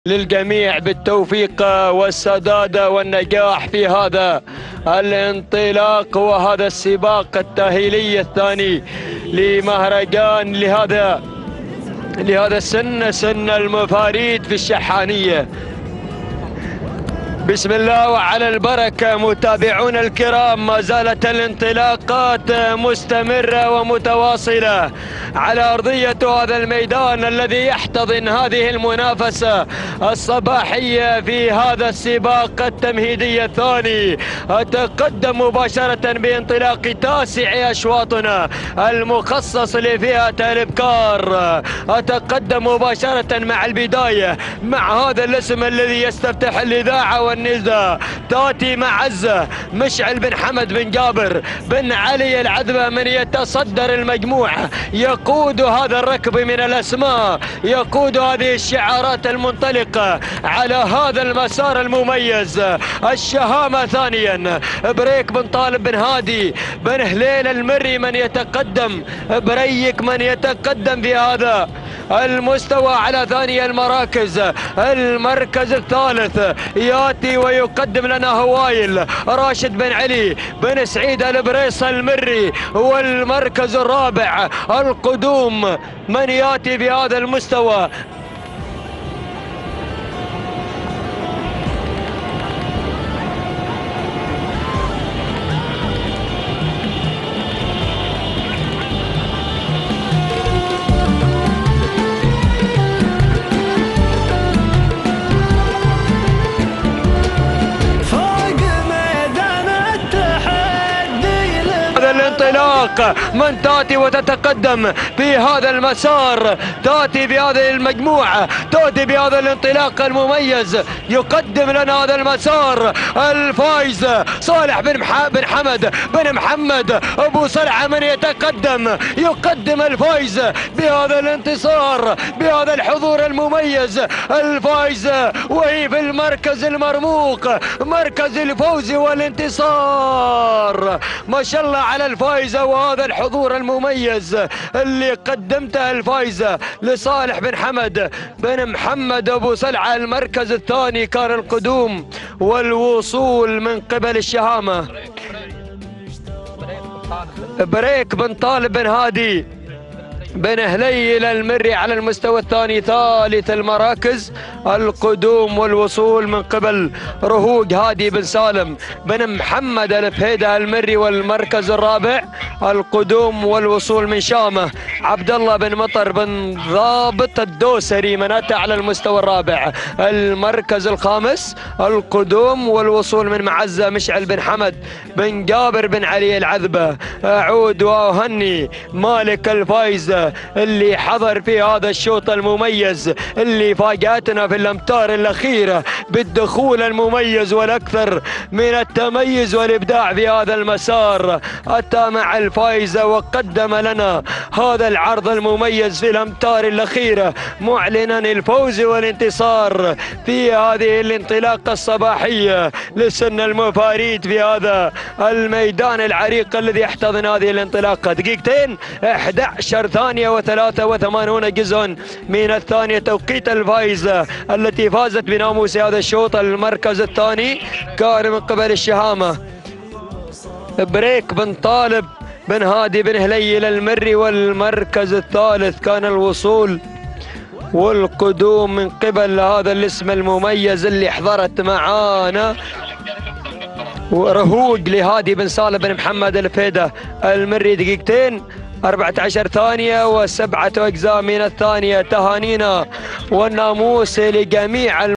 للجميع بالتوفيق والسداد والنجاح في هذا الانطلاق وهذا السباق التأهيلي الثاني لمهرجان لهذا سن المفاريد في الشحانية. بسم الله وعلى البركة. متابعون الكرام، ما زالت الانطلاقات مستمرة ومتواصلة على أرضية هذا الميدان الذي يحتضن هذه المنافسة الصباحية في هذا السباق التمهيدي الثاني. أتقدم مباشرة بانطلاق تاسع أشواطنا المخصص لفئة الإبكار. أتقدم مباشرة مع البداية مع هذا الاسم الذي يستفتح الإذاعة والنزاع. تاتي معزة مشعل بن حمد بن جابر بن علي العذبة من يتصدر المجموعة، يقود هذا الركب من الأسماء، يقود هذه الشعارات المنطلقة على هذا المسار المميز. الشهامة ثانيا بريك بن طالب بن هادي بن هليل المري من يتقدم، بريك من يتقدم في هذا المستوى على ثاني المراكز. المركز الثالث ياتي ويقدم لنا هوايل راشد بن علي بن سعيد البريص المري. والمركز الرابع القدوم من ياتي بهذا المستوى الانطلاق. من تاتي وتتقدم في هذا المسار، تاتي بهذه المجموعة، تاتي بهذا الانطلاق المميز. يقدم لنا هذا المسار الفايز صالح بن حمد بن محمد ابو صلعة من يتقدم، يقدم الفايز بهذا الانتصار، بهذا الحضور المميز. الفايز وهي في المركز المرموق، مركز الفوز والانتصار. ما شاء الله على الفائزة وهذا الحضور المميز اللي قدمته الفائزة لصالح بن حمد بن محمد ابو سلعة. المركز الثاني كان القدوم والوصول من قبل الشهامة بريك بن طالب بن هادي بن هليل المري على المستوى الثاني. ثالث المراكز القدوم والوصول من قبل رهوق هادي بن سالم بن محمد الفهيدة المري. والمركز الرابع القدوم والوصول من شامة عبد الله بن مطر بن ضابط الدوسري من أتى على المستوى الرابع. المركز الخامس القدوم والوصول من معزة مشعل بن حمد بن جابر بن علي العذبة. أعود وأهني مالك الفايزة اللي حضر في هذا الشوط المميز اللي فاجأتنا في الأمتار الأخيرة بالدخول المميز والأكثر من التميز والإبداع في هذا المسار. أتى مع الفائزة وقدم لنا هذا العرض المميز في الأمتار الأخيرة، معلنا الفوز والانتصار في هذه الانطلاقة الصباحية لسن المفاريد في هذا الميدان العريق الذي يحتضن هذه الانطلاقة. دقيقتين 11 ثانية و83 جزء من الثانية توقيت الفائزة التي فازت بناموس هذا الشوط. المركز الثاني كان من قبل الشهامة بريك بن طالب بن هادي بن هليل المري. والمركز الثالث كان الوصول والقدوم من قبل هذا الاسم المميز اللي حضرت معانا رهوق لهادي بن سالم بن محمد الفهيدة المري. دقيقتين 14 ثانية و7 أجزاء من الثانية. تهانينا والناموس لجميع